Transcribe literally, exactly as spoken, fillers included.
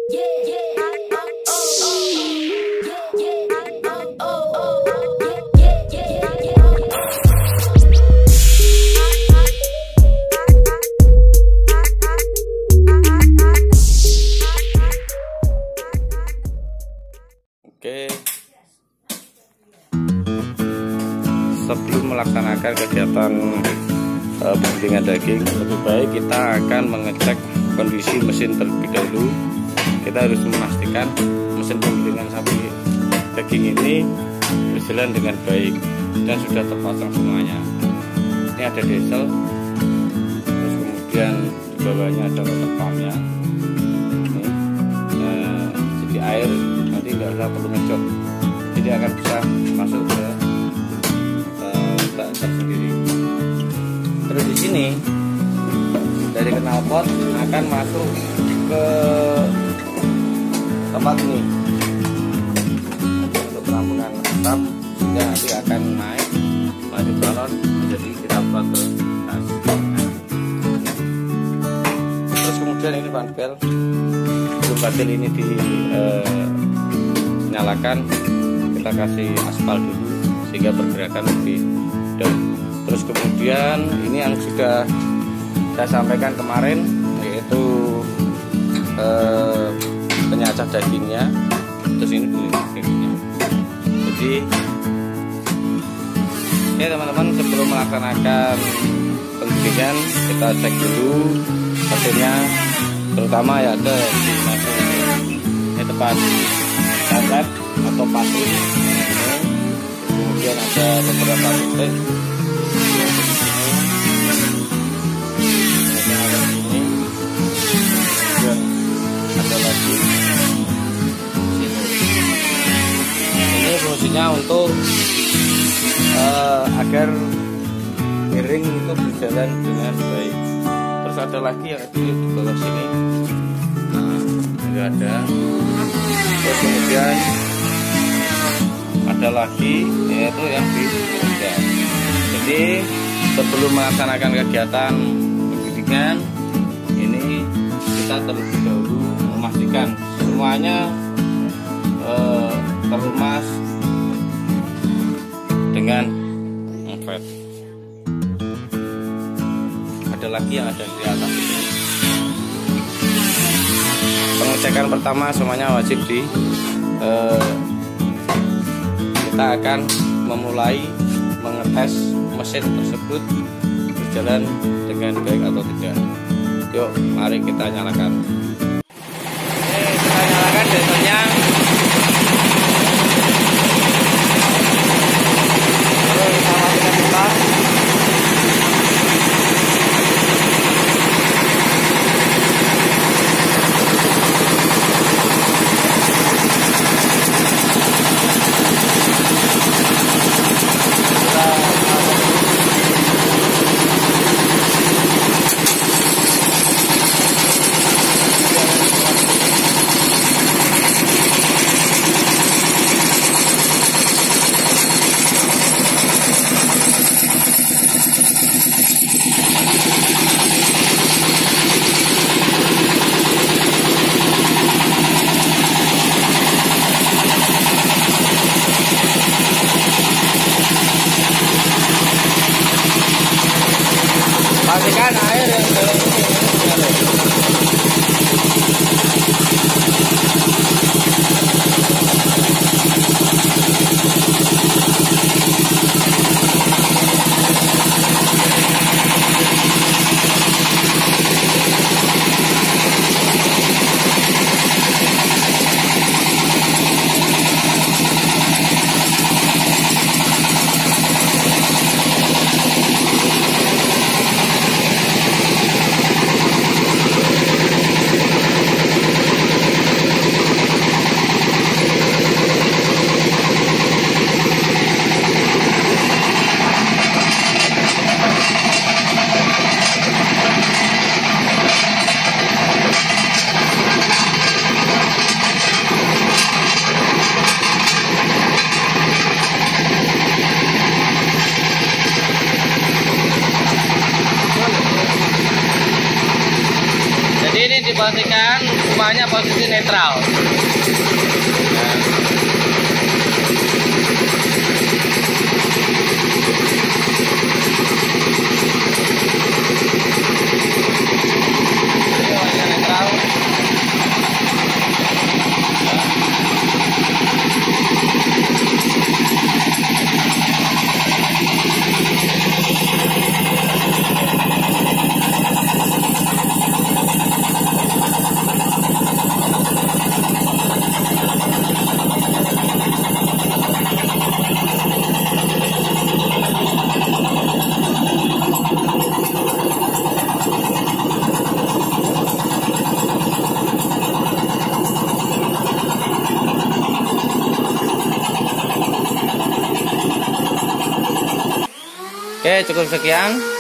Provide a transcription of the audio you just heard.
Oke, sebelum melaksanakan kegiatan uh, penggilingan daging, lebih baik kita akan mengecek kondisi mesin terlebih dahulu. Kita harus memastikan mesin penggilingan sapi daging ini berjalan dengan baik dan sudah terpasang semuanya. Ini ada diesel, terus kemudian di bawahnya ada water pumpnya. Ini uh, jadi air nanti nggak usah perlu ngecok, jadi akan bisa masuk ke uh, tersendiri. Terus di sini dari knalpot akan masuk ke tempat ini untuk penampungan asap, sehingga nanti akan naik maju balon menjadi kita buat ke atas. Terus kemudian ini ban bel, sebelum batil ini di uh, nyalakan, kita kasih aspal dulu sehingga pergerakan lebih down. Terus kemudian ini yang sudah saya sampaikan kemarin, yaitu eh, penyacah dagingnya. Terus ini dulu dagingnya. Jadi ya teman-teman, sebelum melaksanakan penggilingan kita cek dulu mesinnya, terutama ya ada di ini tempat karet atau patin. Kemudian ada beberapa titik. Kemudian ada lagi ini fungsinya untuk uh, agar miring itu berjalan dengan baik. Terus ada lagi yang di bawah sini, nah ini ada. Terus kemudian ada lagi yaitu yang di roda. Jadi sebelum melaksanakan kegiatan penggilingan ini, kita terlebih dahulu memastikan semuanya eh, terlemas dengan empet. Ada lagi yang ada di atas ini. Pengecekan pertama semuanya wajib di eh, kita akan memulai mengetes mesin tersebut berjalan dengan baik atau tidak. Yuk, mari kita nyalakan. Oke, kita nyalakan dieselnya. Terus kita matikan kita. Jadi ini dipastikan semuanya posisi netral. Oke, cukup sekian.